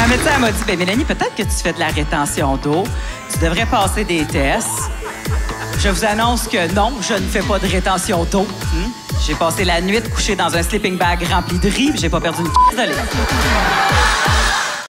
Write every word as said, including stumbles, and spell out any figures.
Ma médecin m'a dit, ben Mélanie, peut-être que tu fais de la rétention d'eau. Tu devrais passer des tests. Je vous annonce que non, je ne fais pas de rétention d'eau. Hmm? J'ai passé la nuit couchée dans un sleeping bag rempli de riz, j'ai pas perdu une p*** de lait.